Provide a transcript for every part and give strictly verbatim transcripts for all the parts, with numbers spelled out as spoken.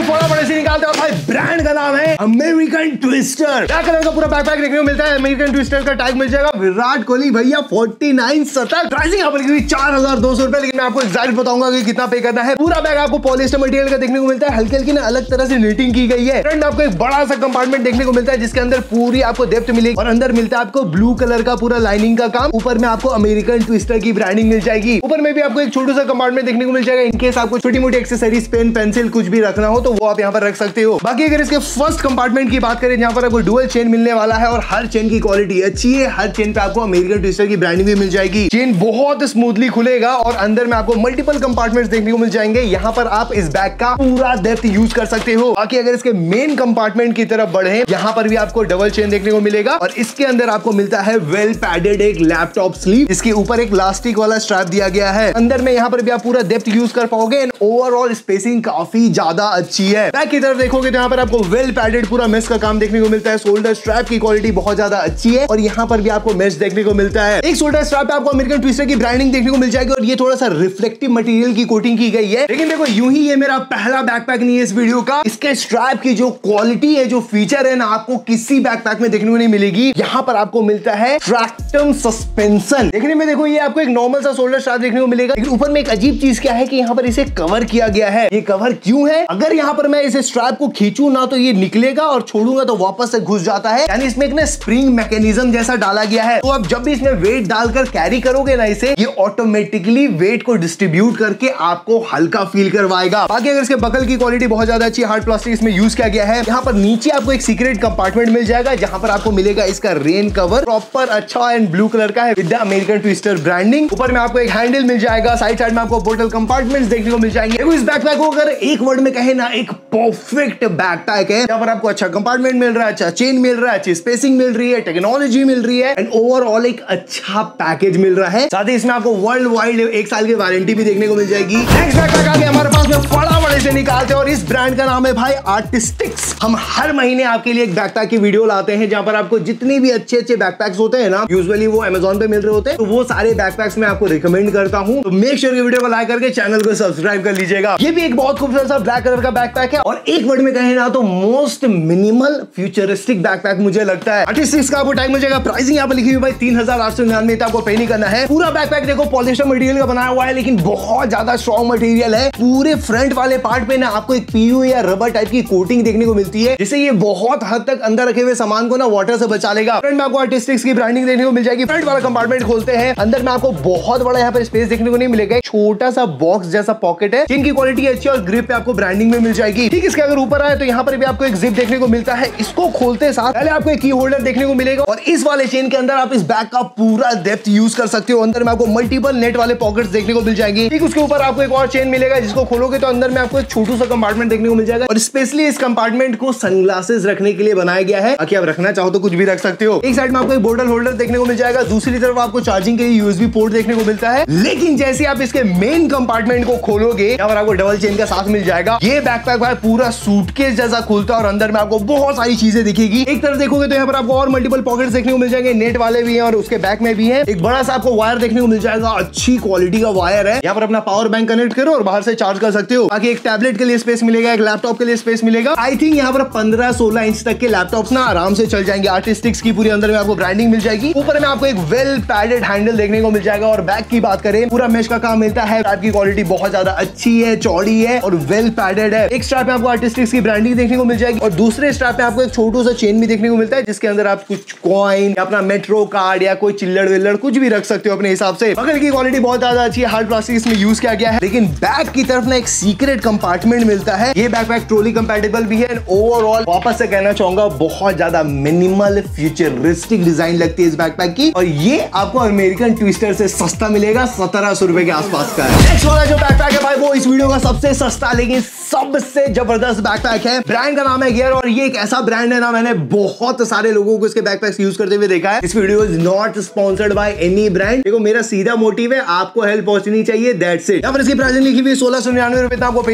फोड़ा बड़े से निकालते हैं। भाई ब्रांड का नाम है अमेरिकन ट्विस्टर। क्या कलर का पूरा बैकपैक देखने को मिलता है। अमेरिकन ट्विस्टर का टैग मिल जाएगा विराट कोहली भैया फोर्टी नाइन सतत। प्राइसिंग यहाँ पर चार हजार दो सौ रुपए, लेकिन मैं आपको एग्जैक्ट बताऊंगा कि कितना पे करना है। पूरा बैग आपको पॉलिस्टर मटेरियल का देखने को मिलता है। हल्की हल्की ना अलग तरह से नीटिंग की गई है। फ्रंट आपको एक बड़ा सा कंपार्टमेंट देखने को मिलता है जिसके अंदर पूरी आपको डेप्थ मिलेगी और अंदर मिलता है आपको ब्लू कलर का पूरा लाइनिंग का काम। ऊपर में आपको अमेरिकन ट्विस्टर की ब्रांडिंग मिल जाएगी। ऊपर में भी आपको एक छोटा सा कंपार्टमेंट देखने को मिल जाएगा। इनकेस आपको छोटी मोटी एक्सेसरीज, पेन, पेंसिल कुछ भी रखना हो तो वो आप यहाँ पर रख सकते हो। बाकी अगर इसके फर्स्ट कंपार्टमेंट की बात करें, यहाँ पर आपको डुअल चेन मिलने वाला है और हर चेन की क्वालिटी अच्छी है। हर चेन पे आपको अमेरिकन ट्विस्टर की ब्रांडिंग भी मिल जाएगी। चेन बहुत स्मूथली खुलेगा और अंदर में आपको मल्टीपल कंपार्टमेंट्स देखने को मिल जाएंगे। यहाँ पर आप इस बैग का पूरा डेप्थ यूज कर सकते हो। बाकी अगर इसके मेन कंपार्टमेंट की तरफ बढ़े, यहाँ पर भी आपको डबल चेन देखने को मिलेगा और इसके अंदर आपको मिलता है वेल पैडेड एक लैपटॉप स्लीव। इसके ऊपर एक प्लास्टिक वाला स्ट्रैप दिया गया है। अंदर में यहाँ पर भी आप पूरा डेप्थ यूज कर पाओगे एंड ओवरऑल स्पेसिंग काफी ज्यादा अच्छी है। बैक की तरफ देखोगे तो यहाँ पर आपको वेल पैडेड पूरा मेश का काम देखने को मिलता है। शोल्डर स्ट्रैप की क्वालिटी बहुत ज्यादा अच्छी है और यहाँ पर भी आपको मेश देखने को मिलता है। एक शोल्डर स्ट्रैप पे आपको अमेरिकन ट्विस्टर की ब्रांडिंग देखने को मिल जाएगी और ये थोड़ा सा रिफ्लेक्टिव मटेरियल की कोटिंग की गई है। लेकिन देखो यूं ही ये मेरा पहला बैकपैक नहीं है इस वीडियो का। इसके स्ट्रैप की जो क्वालिटी है, जो फीचर है ना, आपको किसी बैकपैक में देखने को नहीं मिलेगी। यहाँ पर आपको मिलता है ट्रैक्टम सस्पेंशन। देखने में देखो ये आपको एक नॉर्मल सा शोल्डर स्ट्रैप देखने को मिलेगा, लेकिन ऊपर में एक अजीब चीज क्या है कि यहाँ पर इसे कवर किया गया है। ये कवर क्यों है? अगर यहाँ पर मैं इस स्ट्रैप को खींचूं ना तो ये निकलेगा और छोड़ूंगा तो वापस से घुस जाता है। यानी इसमें एक ना स्प्रिंग मैकेनिज्म जैसा डाला गया है। तो अब जब भी इसमें वेट डालकर कैरी करोगे ना इसे, ये ऑटोमेटिकली वेट को डिस्ट्रीब्यूट करके आपको हल्का फील करवाएगा। बाकी अगर इसके बकल की क्वालिटी बहुत ज्यादा अच्छी, हार्ड प्लास्टिक इसमें यूज किया गया है। यहाँ पर नीचे आपको एक सीक्रेट कंपार्टमेंट मिल जाएगा जहां पर आपको मिलेगा इसका रेन कवर, प्रॉपर अच्छा एंड ब्लू कलर का है with the American Tourister branding. ऊपर में आपको एक हैंडल मिल जाएगा। साइड साइड में आपको बोतल कंपार्टमेंट्स देखने को मिल जाएंगे। इस बैकपैक को अगर एक वर्ड में कहे ना, एक परफेक्ट बैकपैक है। यहाँ पर आपको अच्छा कंपार्टमेंट मिल रहा है, अच्छा चेन मिल रहा है, अच्छी स्पेसिंग मिल रही है, टेक्नोलॉजी मिल रही है एंड ओवरऑल एक अच्छा पैकेज मिल रहा है। साथ ही इसमें आपको वर्ल्ड वाइड एक साल की वारंटी भी देखने को मिल जाएगी। नेक्स्ट बैकपैक आ गया हमारे पास में, बड़ा बड़े से निकालते हैं और इस ब्रांड का नाम है भाई आर्टिस्टिक्स। हम हर महीने आपके लिए एक बैकपैक की वीडियो लाते हैं जहां पर आपको जितने भी अच्छे अच्छे बैकपैक्स होते हैं ना, यूजुअली वो अमेज़न पे मिल रहे होते हैं, तो वो सारे बैकपैक्स मैं आपको रिकमेंड करता हूं। तो मेक श्योर वीडियो को लाइक करके चैनल को सब्सक्राइब कर लीजिएगा। ये भी एक बहुत खूबसूरत सा ब्लैक कलर का बैकपैक है और एक वर्ड में कहें ना तो मोस्ट मिनिमल फ्यूचरिस्टिक बैकपैक मुझे लगता है। आर्टिस्टिक्स का आपको टैग मिल जाएगा। प्राइसिंग यहाँ पर लिखी हुई भाई तीन हजार आठ सौ निन्यानवे, आपको पे नहीं करना है। पूरा बैकपैक देखो पॉलिस्टर मटेरियल का बनाया हुआ है, लेकिन बहुत ज्यादा स्ट्रॉन्ग मटेरियल है। पूरे फ्रंट वाले पार्ट पे ना आपको एक पीयू या रबर टाइप की कोटिंग देखने को मिलती है, जिससे ये बहुत हद तक अंदर रखे हुए सामान को ना वाटर से बचा लेगा। फ्रंट में आपको आर्टिस्टिक्स की ब्रांडिंग देखने को मिल जाएगी। फ्रंट वाला कंपार्टमेंट खोलते हैं, अंदर में आपको बहुत बड़ा यहाँ पर स्पेस देखने को नहीं मिलेगा। छोटा सा बॉक्स जैसा पॉकेट है जिनकी क्वालिटी अच्छी है और ग्रिप पे आपको ब्रांडिंग में मिल जाएगी। ठीक, इसके अगर ऊपर आए तो यहाँ पर भी आपको एक जिप देखने को मिलता है। इसको खोलते साथ पहले आपको एक की होल्डर देखने को मिलेगा और इस वाले चेन के अंदर आप इस बैग का पूरा डेप्थ यूज कर सकते हो। अंदर में आपको मल्टीपल नेट वाले पॉकेट्स देखने को मिल जाएंगे। ठीक, उसके ऊपर आपको एक और चेन मिलेगा जिसको खोलोगे तो अंदर में आपको एक छोटू सा कंपार्टमेंट देखने को मिल जाएगा और स्पेशली इस कंपार्टमेंट को सनग्लासेस रखने के लिए बनाया गया है। बाकी आप रखना चाहो तो कुछ भी रख सकते हो। एक साइड में आपको एक बोतल होल्डर देखने को मिल जाएगा, दूसरी तरफ आपको चार्जिंग के लिए यूएसबी पोर्ट देखने को मिलता है। लेकिन जैसे आप इसके मेन कंपार्टमेंट को खोलोगे, यहाँ पर आपको डबल चेन का साथ मिल जाएगा। ये बैकपैक भाई पूरा सूटकेस जैसा खुलता है और अंदर में आपको बहुत सारी चीजें दिखेगी। एक तरफ देखोगे तो यहाँ पर आपको और मल्टीपल पॉकेट्स देखने को मिल जाएंगे, नेट वाले भी हैं और उसके बैक में भी है। एक बड़ा सा आपको वायर देखने को मिल जाएगा, अच्छी क्वालिटी का वायर है। यहाँ पर अपना पावर बैंक कनेक्ट करो और बाहर से चार्ज कर सकते हो। बाकी एक टैबलेट के लिए स्पेस मिलेगा, एक लैपटॉप के लिए स्पेस मिलेगा। आई थिंक यहाँ पर पंद्रह सोलह इंच तक के लैपटॉप्स ना आराम से चल जाएंगे। आर्टिस्टिक्स की पूरी अंदर में आपको ब्रांडिंग मिल जाएगी। ऊपर में आपको एक वेल पैडेड हैंडल देखने को मिल जाएगा और बैक की बात करें, पूरा मेश का काम मिलता है। स्ट्रैप की क्वालिटी बहुत ज्यादा अच्छी है, चौड़ी है और वेल पैडेड है। एक स्ट्रैप में आपको आर्टिस्टिक्स की ब्रांडिंग देखने को मिल जाएगी और दूसरे स्ट्रैप में आपको एक छोटू सा चेन भी देखने को मिलता है जिसके अंदर आप कुछ कॉइन या अपना मेट्रो कार्ड या कोई चिल्लड़ विल्लड़ कुछ भी रख सकते हो अपने हिसाब से। बगल की क्वालिटी बहुत ज्यादा अच्छी है, हार्ड प्लास्टिक इसमें यूज किया गया है। लेकिन बैक की तरफ ना एक सीक्रेट कंपार्टमेंट मिलता है। ये बैकपैक ट्रॉली कंपैटिबल भी है। ओवरऑल वापस से कहना चाहूंगा बहुत ज्यादा मिनिमल फ्यूचरिस्टिक डिजाइन लगती है इस बैकपैक की और ये आपको अमेरिकन ट्विस्टर से सस्ता मिलेगा, सत्रह सौ रुपए के आसपास का है। नेक्स्ट वाला जो बैकपैक है भाई वो इस वीडियो का सबसे सस्ता लेकिन सबसे जबरदस्त बैकपैक है। ब्रांड का नाम है गियर और ये एक ऐसा ब्रांड है ना, मैंने बहुत सारे लोगों को इसके बैकपैक्स यूज करते हुए देखा है। इस video is not sponsored by any brand. देखो मेरा सीधा मोटिव है आपको हेल्प पहुंचनी चाहिए, दैट्स इट। यहाँ पर इसकी प्राइसिंग लिखी हुई सोलह सौ निन्यानवे रुपए, आपको पे नहीं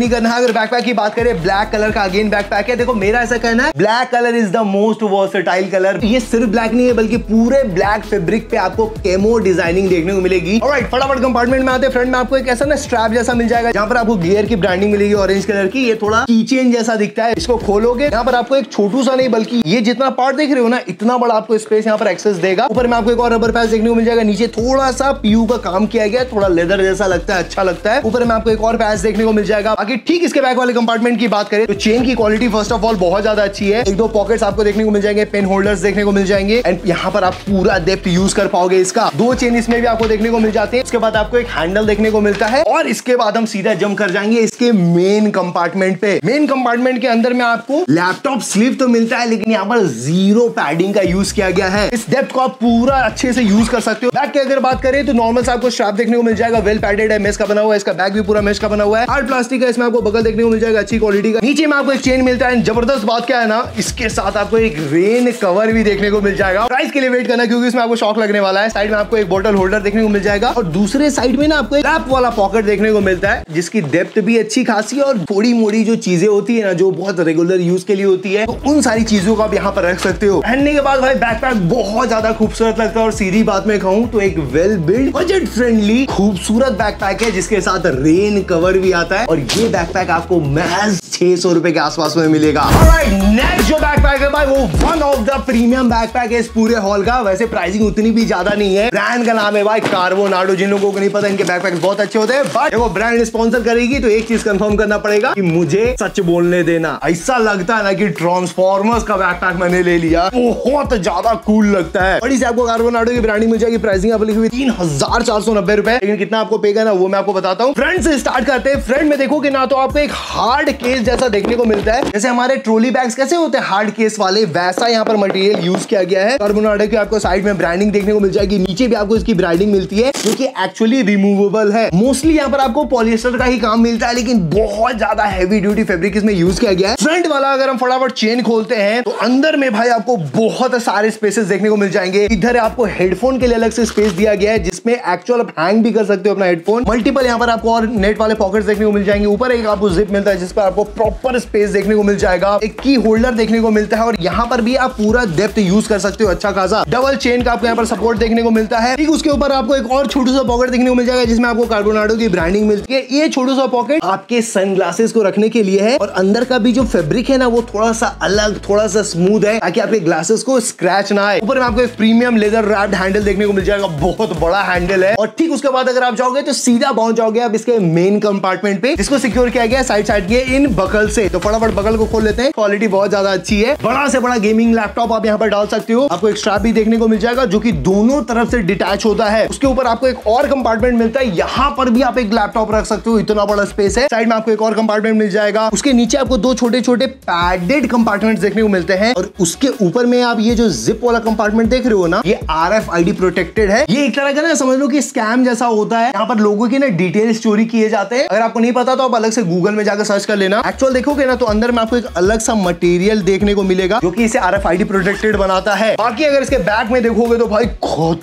नहीं करना है। अगर बैकपैक की बात करें, ब्लैक कलर का अगेन बैकपैक है। देखो मेरा ऐसा कहना है, black colour is the most versatile colour. ये सिर्फ ब्लैक नहीं है बल्कि पूरे ब्लैक फैब्रिक पे आपको केमो डिजाइनिंग देखने को मिलेगी। ऑलराइट, फटाफट कंपार्टमेंट में आते हैं। फ्रंट में आपको एक ऐसा ना स्ट्रैप जैसा मिल जाएगा, जहां पर आपको गियर की ब्रांडिंग मिलेगी ऑरेंज कलर की। ये थोड़ा कीचेन जैसा दिखता है। इसको खोलोगे, यहाँ पर आपको एक छोटू सा नहीं बल्कि ये जितना पार्ट देख रहे हो ना, इतना बड़ा आपको स्पेस यहाँ पर एक्सेस देगा। ऊपर में आपको एक और रबर पैच देखने को मिल जाएगा। नीचे थोड़ा सा पीयू का काम किया गया, थोड़ा लेदर जैसा लगता है, अच्छा लगता है। ऊपर में आपको एक और पैच देखने को मिल जाएगा। बाकी ठीक इसके बैक वाले कंपार्टमेंट की बात करें तो चेन की क्वालिटी फर्स्ट ऑफ ऑल बहुत ज्यादा अच्छी है। एक दो पॉकेट्स आपको देखने को मिल जाएंगे, पेन होल्डर्स देखने को मिल जाएंगे एंड यहाँ पर आप पूरा डेप्थ यूज कर पाओगे। इसका दो चेन इसमें भी आपको देखने को मिल जाते हैं। उसके बाद आपको एक हैंडल देखने को मिलता है और इसके बाद हम सीधा जंप कर जाएंगे इसके मेन कंपार्टमेंट पे। मेन कंपार्टमेंट के अंदर में आपको लैपटॉप स्लीव तो मिलता है, लेकिन यहाँ पर जीरो पैडिंग का यूज किया गया है। इस डेप्थ को आप पूरा अच्छे से यूज कर सकते हो। बैक की अगर बात करें तो नॉर्मल आपको स्ट्रैप देखने को मिल जाएगा, वेल पैडेड है, मेश का बना हुआ है। इसका बैक भी पूरा मेश का बना हुआ है, हार्ड प्लास्टिक का। इसमें आपको बगल देखने को मिल जाएगा अच्छी क्वालिटी का। नीचे में आपको एक चेन मिलता है। जबरदस्त बात क्या है ना, इसके साथ आपको एक रेन कवर भी देखने को मिल जाएगा। प्राइस के लिए वेट करना क्योंकि इसमें आपको शॉक लगने वाला है। साइड में आपको एक बोतल होल्डर देखने को मिल जाएगा और दूसरे साइड में ना आपको एक रैप वाला पॉकेट देखने को मिलता है, जिसकी डेप्थ भी अच्छी खासी और थोड़ी मोड़ी जो चीजें होती है ना, जो बहुत रेगुलर यूज के लिए होती है, तो उन सारी चीजों को आप यहाँ पर रख सकते हो। पहनने के बाद भाई बैकपैक बहुत ज्यादा खूबसूरत लगता है और सीधी बात में कहूँ तो एक वेल बिल्ड, बजट फ्रेंडली, खूबसूरत बैकपैक है जिसके साथ रेन कवर भी आता है। और ये बैकपैक आपको महज छह सौ रुपए के आसपास में मिलेगा। ऑलराइट, नेक्स्ट जो बैकपैक है भाई वो one of the premium backpack है इस पूरे हॉल का। वैसे प्राइसिंग उतनी भी ज्यादा नहीं है। ब्रांड का नाम है भाई कार्बोनाडो। जिन लोगों को नहीं पता, इनके बैकपैक्स बहुत अच्छे होते हैं, बट देखो ब्रांड स्पॉन्सर करेगी तो एक चीज कंफर्म करना पड़ेगा कि मुझे सच बोलने देना। ऐसा लगता है ना कि ट्रांसफॉर्मर्स का बैकपैक मैंने ले लिया, बहुत ज्यादा कूल लगता है। बड़ी से आपको कार्बोनाडो की ब्रांडिंग मिल जाएगी। प्राइसिंग आप लिखी हुई तीन हजार चार सौ नब्बे रुपए, लेकिन कितना आपको पे करना वो मैं आपको बताता हूँ। फ्रंट से स्टार्ट करते हैं। फ्रंट में देखोगे ना तो आपको एक हार्ड केस जैसा देखने को मिलता है। जैसे हमारे ट्रॉली बैग्स कैसे होते हैं हार्ड केस वाले, वैसा यहाँ पर मटेरियल यूज किया गया है। कार्बोनाडो की आपको साइड में ब्रांडिंग देखने को मिल जाएगी, नीचे भी आपको इसकी ब्रांडिंग मिलती है जो कि एक्चुअली रिमूवेबल है। मोस्टली यहाँ पर आपको पॉलिएस्टर का ही काम मिलता है, लेकिन बहुत ज्यादा हैवी ड्यूटी फैब्रिक इसमें यूज किया गया है। फ्रंट वाला अगर हम फटाफट चेन खोलते हैं तो अंदर में भाई आपको बहुत सारे स्पेसेस देखने को मिल जाएंगे। इधर आपको हेडफोन के लिए अलग से स्पेस दिया गया है, जिसमें एक्चुअल आप हैंग भी कर सकते हो अपना हेडफोन। मल्टीपल यहाँ पर आपको और नेट वाले पॉकेट्स देखने को मिल जाएंगे। ऊपर एक आपको जिप मिलता है जिस पर आपको प्रॉपर स्पेस देखने को मिल जाएगा। एक की होल्डर देखने को मिलता है और यहाँ पर भी आप पूरा डेप्थ यूज कर सकते हो अच्छा खासा। डबल चेन का आपको यहाँ पर सपोर्ट देखने को मिलता है। ठीक उसके ऊपर आपको एक और छोटा सा पॉकेट देखने को मिल जाएगा जिसमें आपको कार्बोनाडो की ब्रांडिंग मिलती है। ये छोटा सा पॉकेट आपके सनग्लासेस को रखने के लिए है और अंदर का भी जो फैब्रिक है ना वो थोड़ा सा अलग, थोड़ा सा स्मूथ है ताकि आपके ग्लासेस को स्क्रैच ना आए। ऊपर में आपको एक प्रीमियम लेदर रैप्ड हैंडल देखने को मिल जाएगा, बहुत बड़ा हैंडल है। और ठीक उसके बाद अगर आप जाओगे तो सीधा पहुंच जाओगे आप इसके मेन कंपार्टमेंट पे, जिसको सिक्योर किया गया साइड साइड के इन बकल से। तो फटाफट बकल को खोल लेते हैं। क्वालिटी बहुत ज्यादा अच्छी है। बड़ा से बड़ा गेमिंग लैपटॉप आप यहाँ पर डाल सकते हो। आपको एक स्ट्रैप भी देखने को मिल जाएगा जो कि दोनों तरफ से डिटैच होता है। उसके ऊपर आपको एक और कंपार्टमेंट मिलता है, यहाँ पर भी आप एक लैपटॉप रख सकते हो, इतना बड़ा स्पेस है। साइड में आपको एक और कंपार्टमेंट मिल जाएगा। उसके नीचे आपको दो छोटे छोटे पैडेड कंपार्टमेंट देखने को मिलते हैं और उसके ऊपर में आप ये जो जिप वाला कंपार्टमेंट देख रहे हो ना, ये R F I D protected है। ये एक तरह का ना समझ लो कि स्कैम जैसा होता है। यहाँ पर लोगों की ना डिटेल चोरी किए जाते हैं। अगर आपको नहीं पता तो आप अलग से गूगल में जाकर सर्च कर लेना। एक्चुअल देखोगे ना तो अंदर में आपको एक अलग सा मटेरियल देखने को मिलेगा जो कि इसे R F I D protected बनाता है। बाकी अगर इसके बैक में देखोगे तो भाई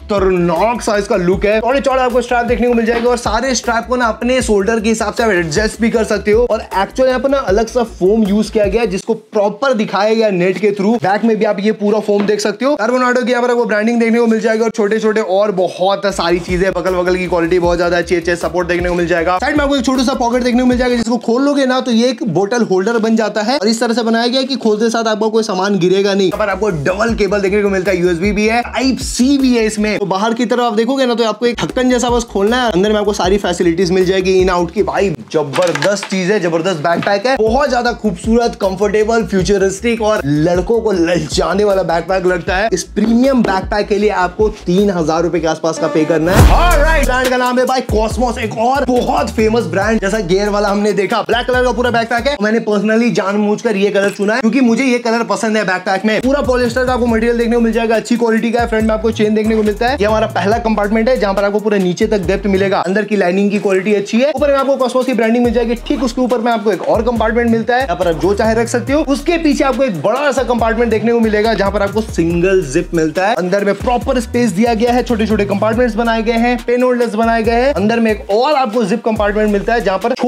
खतरनाक साइज का लुक है। थोड़े चौड़े आपको स्ट्रैप देखने को मिल जाएगा और सारे स्ट्रैप को ना अपने शोल्डर के हिसाब से एडजस्ट भी कर सकते हो। और एक्चुअल यहाँ पर ना अलग सा फोम यूज किया गया है जिसको प्रॉपर दिखाया गया नेट के थ्रू। बैक में भी आप ये पूरा फोम देख सकते हो। कार्बोनाडो की यहाँ पर आपको ब्रांडिंग देखने को मिल जाएगा और छोटे छोटे और बहुत सारी चीजें। बगल बगल की क्वालिटी बहुत ज्यादा अच्छी अच्छी सपोर्ट देखने को मिल जाएगा। साइड में आपको एक छोटा सा पॉकेट देखने को मिल जाएगा जिसको खोल लोगे ना तो ये एक बोतल होल्डर बन जाता है और इस तरह से बनाया गया कि खोलते साथ आपको कोई सामान गिरेगा नहीं। यहाँ पर आपको डबल केबल देखने को मिलता है, यूएसबी भी है, टाइप सी भी है इसमें। तो बाहर की तरफ आप देखोगे ना तो आपको एक ढक्कन जैसा बस खोलना है, अंदर में आपको सारी फैसिलिटीज मिल जाएगी इन आउट की। भाई जबरदस्त चीज है, जबरदस्त बैकपैक है, बहुत ज्यादा खूबसूरत, कंफर्टेबल, फ्यूचरिस्टिक और लड़कों को ललचाने वाला बैकपैक लगता है। इस प्रीमियम बैकपैक के लिए आपको तीन हजार रुपए के आसपास का पे करना है। ऑलराइट, ब्रांड का नाम है भाई कॉस्मोस, एक और बहुत फेमस ब्रांड। जैसा गियर वाला हमने देखा, ब्लैक कलर का पूरा बैकपैक है। मैंने पर्सनली जानबूझकर ये कलर चुना है क्योंकि मुझे ये कलर पसंद है। बैकपैक में पूरा पॉलिएस्टर का आपको मटेरियल देखने को मिल जाएगा, अच्छी क्वालिटी का है। फ्रंट में आपको चेन देखने को मिलता है। ये हमारा पहला कंपार्टमेंट है जहां पर आपको पूरा नीचे तक डेप्थ मिलेगा। अंदर की लाइनिंग की क्वालिटी अच्छी है। ऊपर में आपको कॉस्मोस की ब्रांडिंग मिल जाएगी। ठीक उसके ऊपर में आपको एक और कंपार्टमेंट मिलता है, यहाँ पर आप जो चाहे रख सकते हो। उसके पीछे आपको एक बड़ा सा कंपार्टमेंट देखने को मिलेगा जहां पर आपको सिंगल जिप मिलता है। अंदर में प्रॉपर स्पेस दिया गया है, छोटे छोटे कंपार्टमेंट्स बनाए गए हैं, पेन होल्डर्स बनाए गए हैं। अंदर में एक और आपको जिप कंपार्टमेंट मिलता है जहां पर छोटू सा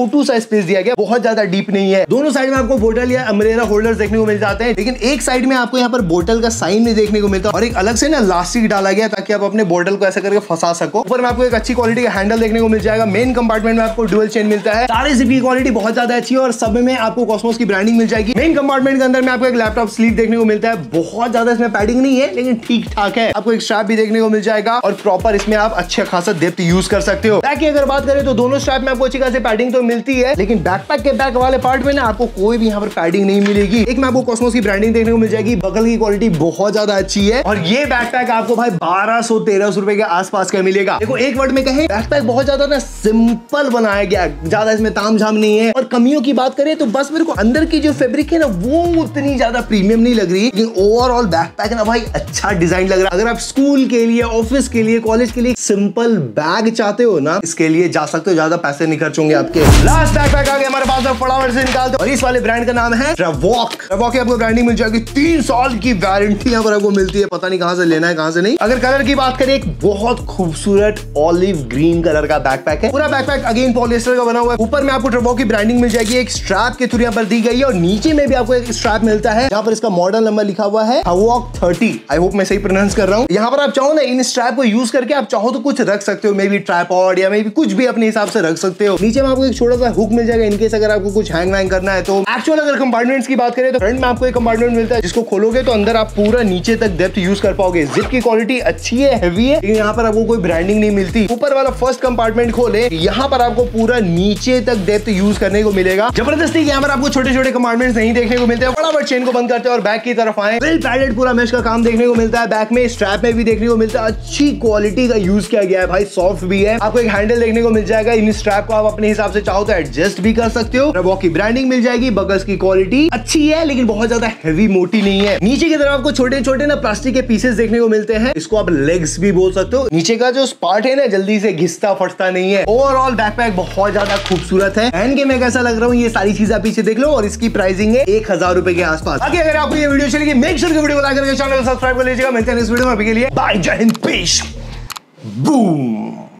स्पेस दिया गया, बहुत ज्यादा डीप नहीं है। दोनों साइड में आपको बोतल या अम्ब्रेला होल्डर्स देखने को मिल जाते हैं, लेकिन एक साइड में आपको यहाँ पर बोतल का साइन नहीं देखने को मिलता और एक अलग से ना लास्टिक डाला गया ताकि आप अपने बोतल को ऐसा करके फंसा सको। ऊपर में आपको एक अच्छी क्वालिटी का हैंडल देखने को मिल जाएगा। मेन कंपार्टमेंट में आपको डुअल चेन मिलता है। सारे जिप की क्वालिटी बहुत ज्यादा अच्छी है और सब में आपको कॉस्मोस की ब्रांडिंग मिल जाएगी। मेन कंपार्टमेंट के अंदर में आपको एक लैपटॉप स्लीव देखने को मिलता है। बहुत ज्यादा इसमें पैडिंग नहीं है लेकिन ठीक ठाक है। आपको एक स्ट्रैप भी देखने को मिल जाएगा और प्रॉपर इसमें आप अच्छा खासा डेप्थ यूज कर सकते हो। बैक की अगर बात करें तो दोनों स्ट्रैप में आपको अच्छी खासी पैडिंग तो मिलती है, लेकिन बैकपैक के बैक वाले पार्ट में ना आपको कोई भी यहाँ पर पैडिंग नहीं मिलेगी। एक में आपको कॉस्मोस की ब्रांडिंग देखने को मिल जाएगी। बगल की क्वालिटी बहुत ज्यादा अच्छी है और ये बैकपैक आपको भाई बारह सौ तेरह सौ रुपए के आसपास का मिलेगा। देखो एक वर्ड में कहें, बैकपैक बहुत ज्यादा ना सिंपल बनाया गया, ज्यादा इसमें तामझाम नहीं है। और कमियों की बात करें तो बस मेरे को अंदर की जो फैब्रिक है ना वो उतनी ज्यादा प्रीमियम नहीं लग रही, लेकिन ओवरऑल बैकपैक ना भाई अच्छा डिजाइन लग रहा है। अगर आप स्कूल के लिए, ऑफिस के लिए, कॉलेज के लिए सिंपल बैग चाहते हो ना, इसके लिए जा सकते हो, ज्यादा पैसे नहीं खर्च होंगे आपके। लास्ट बैकपैक आ गया हमारे पास, फटाफट से निकालते और इस वाले ब्रांड का नाम है ट्रेवॉक। ट्रेवॉक की आपको ब्रांडिंग मिल जाएगी। तीन साल की वारंटी यहाँ पर आपको मिलती है, पता नहीं कहां से लेना है कहां से नहीं। अगर कलर की बात करें, एक बहुत खूबसूरत ऑलिव ग्रीन कलर का बैकपैक है। पूरा बैकपैक अगेन पॉलिएस्टर का बना हुआ है। ऊपर में आपको ट्रेवॉक की ब्रांडिंग मिल जाएगी। एक स्ट्रैप के थ्रू यहाँ पर दी गई है और नीचे में भी आपको एक स्ट्रैप मिलता है। यहाँ पर इसका मॉडल नंबर लिखा हुआ है ट्रेवॉक थर्टी। आई होप मैं सही प्रोनाउंस कर रहा हूँ। यहाँ पर आप चाहो ना इन स्ट्रैप को यूज करके आप चाहो तो कुछ रख सकते हो, मे बी ट्राइपॉड या मे बी कुछ भी अपने हिसाब से रख सकते हो। नीचे में आपको एक छोटा सा हुक मिल जाएगा इनकेस अगर आपको कुछ हैंग वैंग करना है तो। एक्चुअल अगर कंपार्टमेंट्स की बात करें तो फ्रंट में आपको एक कंपार्टमेंट मिलता है जिसको खोलोगे तो अंदर आप पूरा नीचे तक डेप्थ यूज कर पाओगे। जिप की क्वालिटी अच्छी है, हेवी है, लेकिन यहाँ पर आपको कोई ब्रांडिंग नहीं मिलती। ऊपर वाला फर्स्ट कंपार्टमेंट खोले, यहाँ पर आपको पूरा नीचे तक डेप्थ यूज करने को मिलेगा। जबरदस्ती यहाँ पर आपको छोटे छोटे कंपार्टमेंट्स नहीं देखने को मिलते हैं। फटाफट चेन को बंद करते हैं और बैक की तरफ आए। वेल पैडेड पूरा मेश का काम देखने को मिलता है। बैक में स्ट्रैप में भी देखने को मिलता है। अच्छी क्वालिटी का यूज किया गया है भाई, सॉफ्ट भी है। आपको एक हैंडल देखने को मिल जाएगा। इन स्ट्रैप को आप अपने हिसाब से चाहो तो एडजस्ट भी कर सकते हो। ट्रेवॉक की ब्रांडिंग मिल जाएगी। बगल्स की क्वालिटी अच्छी है लेकिन बहुत ज्यादा हैवी मोटी नहीं है। नीचे की तरफ आपको छोटे छोटे ना प्लास्टिक के पीसेस देखने को मिलते हैं। इसको आप लेग्स भी बोल सकते हो। नीचे का जो पार्ट है ना जल्दी से घिसता फटता नहीं है। ओवरऑल बैकपैक बहुत ज्यादा खूबसूरत है। पहन के मैं कैसा लग रहा हूँ ये सारी चीजें आप पीछे देख लो और इसकी प्राइसिंग है एक हजार रुपए के आसपास। बाकी अगर आपको ये वीडियो चलेगी मेक श्योर वीडियो को लाइक करके चैनल को सब्सक्राइब कर लीजिएगा। मिलते हैं इस वीडियो में, अभी के लिए बाय, जय हिंद, पीस, बूम।